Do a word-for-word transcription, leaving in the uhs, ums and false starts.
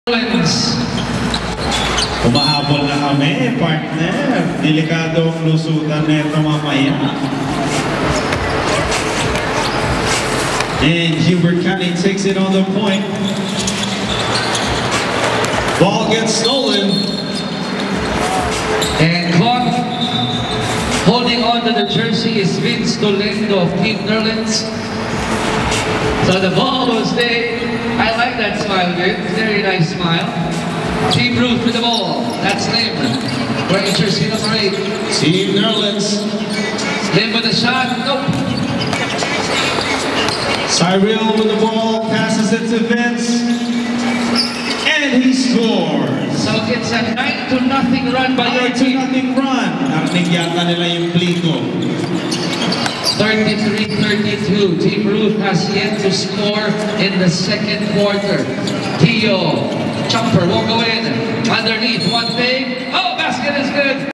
Nerlens. Umahabol na kami, partner. Delikado ang lusutan nito mamaya. And Hubert County takes it on the point. Ball gets stolen. And caught holding on to the jersey is Vince Dolendo of Team Nerlens. So the ball was there. I like that smile, Vince. Very nice smile. Team Ruth with the ball. That's Lim. Wearing jersey number eight. Team Nerlens. Lim with a shot. Nope. Cyril with the ball. Passes it to Vince. And he scores. So it's a nine to nothing run by your nine to team. nothing run. Narinig yata nila yung plito. thirty-three thirty-two. Team Ruth has yet to score in the second quarter. Tio